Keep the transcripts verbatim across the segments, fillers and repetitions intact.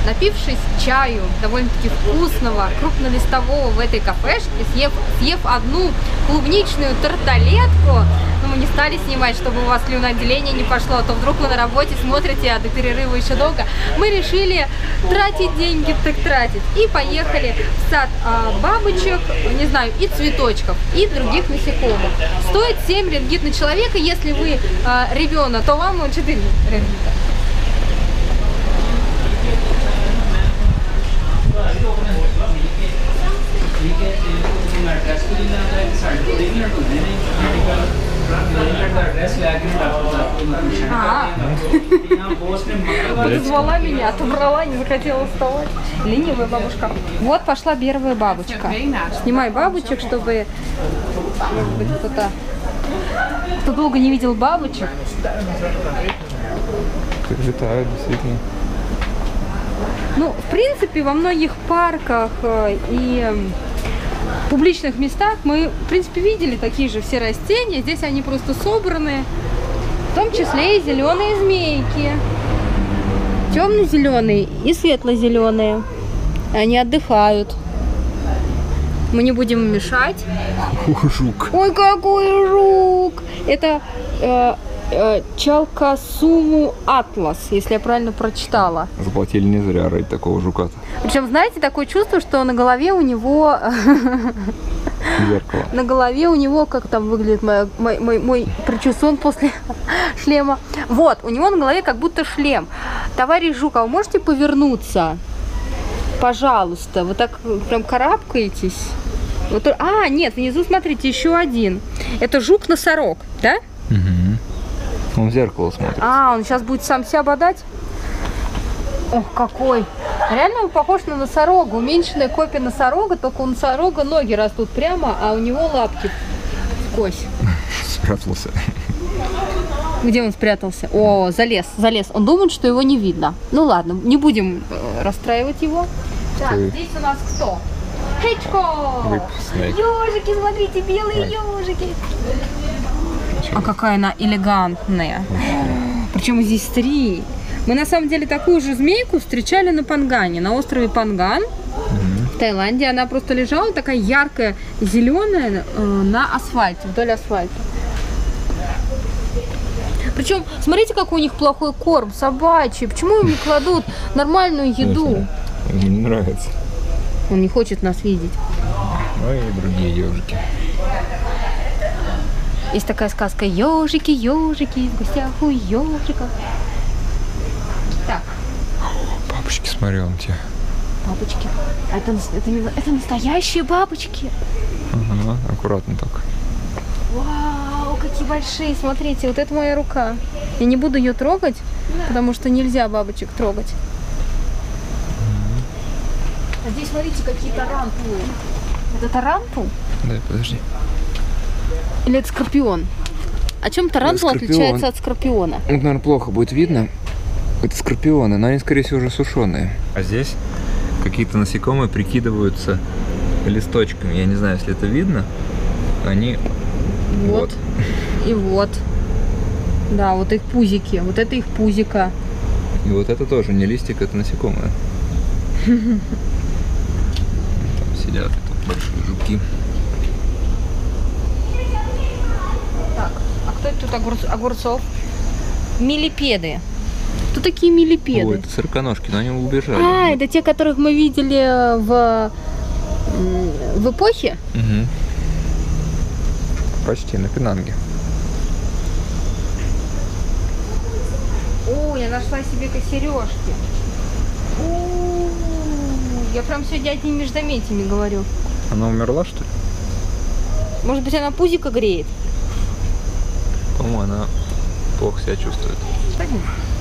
напившись чаю, довольно-таки вкусного, крупнолистового в этой кафешке, съев, съев одну клубничную тарталетку, но мы не стали снимать, чтобы у вас слюноотделение не пошло, а то вдруг вы на работе смотрите, а до перерыва еще долго. Мы решили тратить деньги, так тратить. И поехали в сад а, бабочек, не знаю, и цветочков, и других насекомых. Стоит семь рингит на человека. Если вы а, ребенок, то вам четыре рингита. А, позвала меня, отобрала, не захотела вставать. Ленивая бабушка. Вот пошла первая бабочка. Снимай бабочек, чтобы кто-то кто долго не видел бабочек. Как летают, действительно. Ну, в принципе, во многих парках и публичных местах мы, в принципе, видели такие же все растения. Здесь они просто собраны, в том числе и зеленые змейки. Темно-зеленые и светло-зеленые. Они отдыхают. Мы не будем мешать. О, жук. Ой, какой жук! Это э, э, Чалкасуму атлас, если я правильно прочитала. Заплатили не зря ради такого жука-то. Причем, знаете, такое чувство, что на голове у него... Зеркало. На голове у него, как там выглядит мой, мой, мой, мой причесон после шлема. Вот, у него на голове как будто шлем. Товарищ жук, а вы можете повернуться? Пожалуйста. Вы так прям карабкаетесь. Вот, а, нет, внизу, смотрите, еще один. Это жук-носорог, да? Угу. Он в зеркало смотрит. А, он сейчас будет сам себя бодать? Ох, какой! Реально он похож на носорога. Уменьшенная копия носорога, только у носорога ноги растут прямо, а у него лапки вскось. Спрятался. Где он спрятался? О, залез, залез. Он думает, что его не видно. Ну ладно, не будем расстраивать его. Так, Ты... здесь у нас кто? Хичкок! Ежики, смотрите, белые ежики. А какая она элегантная. Причем здесь три. Мы на самом деле такую же змейку встречали на Пангане, на острове Панган, mm-hmm. в Таиланде. Она просто лежала такая яркая, зеленая э, на асфальте, вдоль асфальта. Причем, смотрите, какой у них плохой корм, собачий. Почему им не кладут нормальную еду? Ему не нравится. Он не хочет нас видеть. Ну и другие ежики. Есть такая сказка: ежики, ежики, в гостях у ежиков. Так. Бабочки, смотри, вон те. Бабочки. Это, это, не, это настоящие бабочки. Ага, аккуратно так. Вау, какие большие. Смотрите, вот это моя рука. Я не буду ее трогать, потому что нельзя бабочек трогать. А здесь, смотрите, какие тарантулы. Это тарантул? Да, подожди. Или это скорпион? А чем тарантул Скорпион. отличается от скорпиона? Вот, наверное, плохо будет видно. Это скорпионы, но они, скорее всего, уже сушеные. А здесь какие-то насекомые прикидываются листочками. Я не знаю, если это видно. Они... Вот. вот. И вот. Да, вот их пузики. Вот это их пузика. И вот это тоже не листик, это насекомые. Там сидят тут большие жуки. Так, а кто это тут огур... огурцов? Миллипеды. Кто такие миллипеды? Ой, это сороконожки, но они убежали. А, это те, которых мы видели в, в эпохе? Угу. Почти, на Пенанге. О, я нашла себе сережки. О, я прям сегодня одними междометиями говорю. Она умерла, что ли? Может быть, она пузико греет? По-моему, она плохо себя чувствует. Пойдем.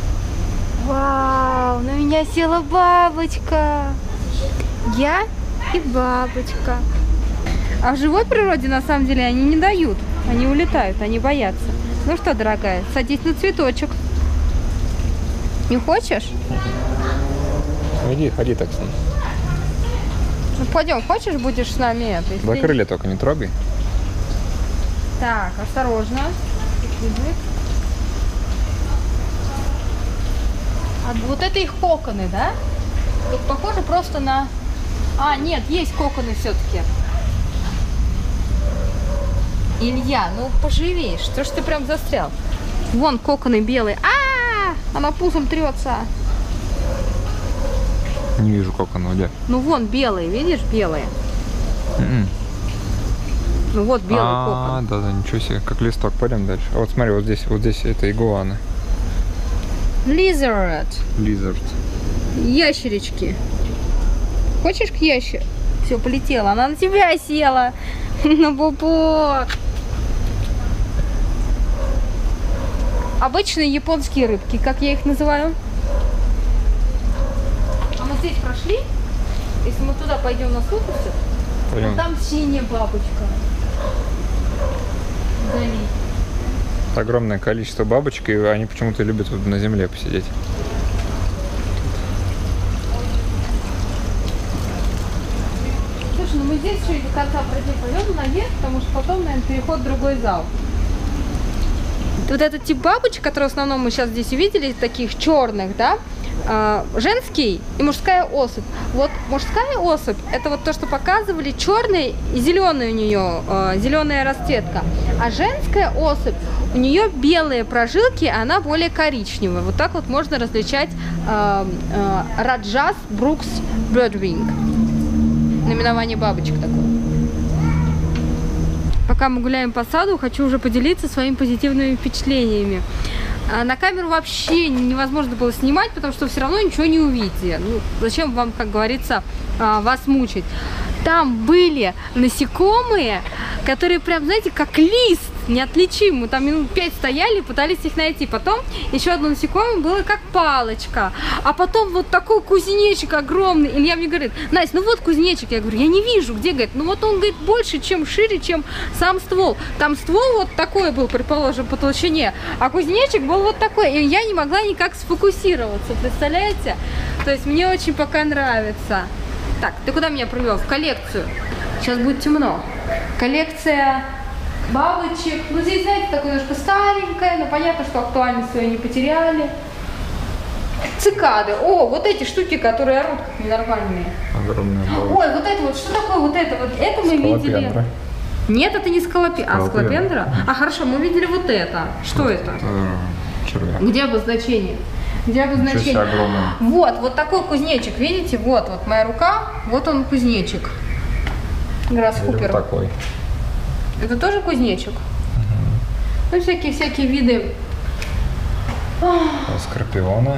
Вау, на меня села бабочка. Я и бабочка. А в живой природе, на самом деле, они не дают. Они улетают, они боятся. Ну что, дорогая, садись на цветочек. Не хочешь? Иди, ходи так с ним. Ну, пойдем, хочешь, будешь с нами это? Если... За крылья только не трогай. Так, осторожно. А вот это их коконы, да? Тут похоже просто на... А, нет, есть коконы все-таки. Илья, ну поживей, что ж ты прям застрял? Вон коконы белые. А, она пузом трется. Не вижу кокона, где? Ну вон белые, видишь, белые. Mm-mm. Ну вот белый а, кокон. Да, да, ничего себе, как листок. Пойдем дальше. А вот смотри, вот здесь, вот здесь это игуана. Lizard. Lizard. Ящерички. Хочешь к ящер? Все, полетела. Она на тебя села. На пупок. Обычные японские рыбки, как я их называю. А мы здесь прошли. Если мы туда пойдем на сутки, Пойдем. там синяя бабочка. Вдали. Огромное количество бабочек, и они почему-то любят вот на земле посидеть. Слушай, ну мы здесь еще и до конца пройти пойдем наверх, потому что потом, наверное, переход в другой зал. Вот этот тип бабочек, который в основном мы сейчас здесь увидели, таких черных, да, э, женский и мужская особь. Вот мужская особь, это вот то, что показывали, черный и зеленый у нее, э, зеленая расцветка. А женская особь, у нее белые прожилки, она более коричневая. Вот так вот можно различать э, э, Раджас Брукс Birdwing. Наименование бабочек такое. Пока мы гуляем по саду, хочу уже поделиться своими позитивными впечатлениями. На камеру вообще невозможно было снимать, потому что все равно ничего не увидите. Ну, зачем вам, как говорится, вас мучить? Там были насекомые, которые прям, знаете, как лист, неотличимы. Там минут пять стояли, пытались их найти. Потом еще одно насекомое было как палочка. А потом вот такой кузнечик огромный. Илья мне говорит: Настя, ну вот кузнечик. Я говорю, я не вижу. Где? Говорит, ну вот он, говорит, больше, чем шире, чем сам ствол. Там ствол вот такой был, предположим, по толщине. А кузнечик был вот такой. И я не могла никак сфокусироваться. Представляете? То есть мне очень пока нравится. Так, ты куда меня привел? В коллекцию. Сейчас будет темно. Коллекция бабочек. Ну, здесь, знаете, такое немножко старенькое, но понятно, что актуальность свою не потеряли. Цикады. О, вот эти штуки, которые орут как ненормальные. Огромные бабочки. Ой, вот это вот, что такое вот это? Вот это мы видели. Нет, это не скалопендра. А, скалопендра? А, хорошо, мы видели вот это. Что это? Это червяк. Где обозначение? Где обозначение? Вот, вот такой кузнечик, видите? Вот, вот моя рука, вот он кузнечик. Гроссхоппер. Вот такой. Это тоже кузнечик? Угу. Ну, всякие-всякие виды. Скорпиона.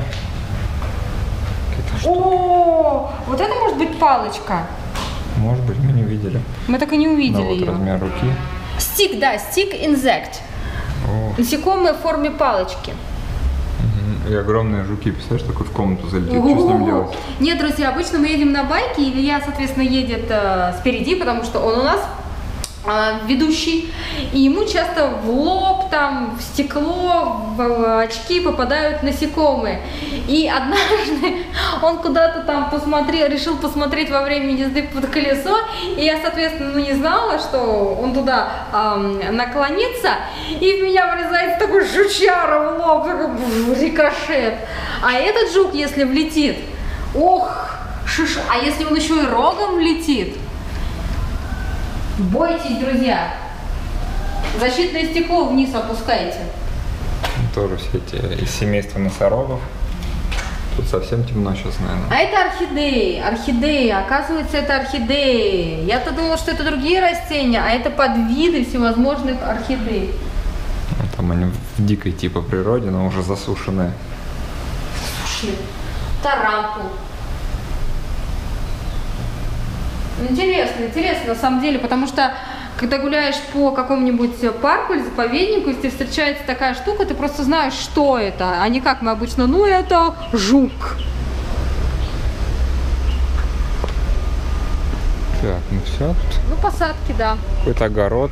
О, вот это может быть палочка. Может быть, мы не видели. Мы так и не увидели вот ее. Размер руки. Стик, да, стик инсект. Насекомые в форме палочки. И огромные жуки, представляешь, такой в комнату залетит, что с ним делать? Нет, друзья, обычно мы едем на байке, и Илья, соответственно, едет э, спереди, потому что он у нас э, ведущий, и ему часто в лоб, там, в стекло, в, в очки попадают насекомые. И однажды он куда-то там посмотрел, решил посмотреть во время езды под колесо, и я, соответственно, ну, не знала, что он туда э, наклонится, и в меня врезается такой жучара в лоб, такой бух, рикошет. А этот жук, если влетит, ох, шиш, а если он еще и рогом влетит, бойтесь, друзья, защитное стекло вниз опускайте. Тоже все эти из семейства носорогов. Тут совсем темно сейчас, наверное. А это орхидеи, орхидеи, оказывается, это орхидеи. Я-то думала, что это другие растения, а это подвиды всевозможных орхидей. Там они в дикой типа природе, но уже засушенные. Засушенные. Тарантул. Интересно, интересно на самом деле, потому что когда гуляешь по какому-нибудь парку или заповеднику, если встречается такая штука, ты просто знаешь, что это, а не как мы обычно, ну это жук. Так, ну все тут. Ну посадки, да. Какой-то огород.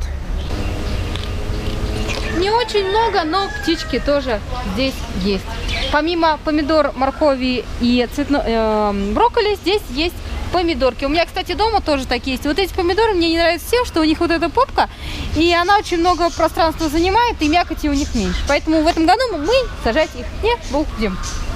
Не очень много, но птички тоже здесь есть. Помимо помидор, моркови и цветно, э, брокколи, здесь есть помидорки. У меня, кстати, дома тоже такие есть. Вот эти помидоры мне не нравятся тем, что у них вот эта попка, и она очень много пространства занимает, и мякоти у них меньше. Поэтому в этом году мы сажать их не будем.